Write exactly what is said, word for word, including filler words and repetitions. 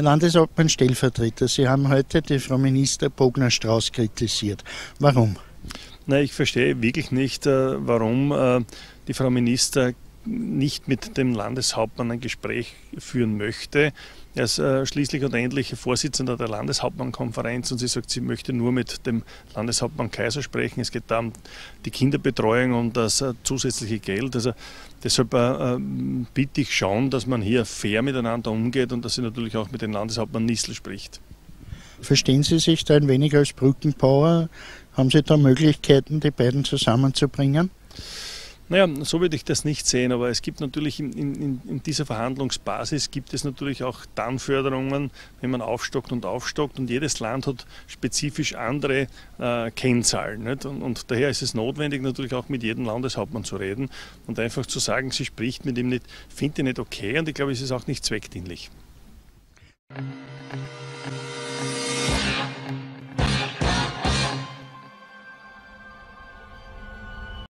Herr Landeshauptmann Stellvertreter, Sie haben heute die Frau Minister Bogner-Strauß kritisiert. Warum? Na, ich verstehe wirklich nicht, warum die Frau Minister nicht mit dem Landeshauptmann ein Gespräch führen möchte. Er ist äh, schließlich und endlich Vorsitzender der Landeshauptmannkonferenz und sie sagt, sie möchte nur mit dem Landeshauptmann Kaiser sprechen. Es geht da um die Kinderbetreuung und das äh, zusätzliche Geld. Also deshalb äh, bitte ich schon, dass man hier fair miteinander umgeht und dass sie natürlich auch mit dem Landeshauptmann Nissl spricht. Verstehen Sie sich da ein wenig als Brückenbauer? Haben Sie da Möglichkeiten, die beiden zusammenzubringen? Naja, so würde ich das nicht sehen, aber es gibt natürlich in, in, in dieser Verhandlungsbasis gibt es natürlich auch dann Förderungen, wenn man aufstockt und aufstockt und jedes Land hat spezifisch andere äh, Kennzahlen. Nicht? Und, und daher ist es notwendig, natürlich auch mit jedem Landeshauptmann zu reden und einfach zu sagen, sie spricht mit ihm nicht, finde ich nicht okay und ich glaube, es ist auch nicht zweckdienlich.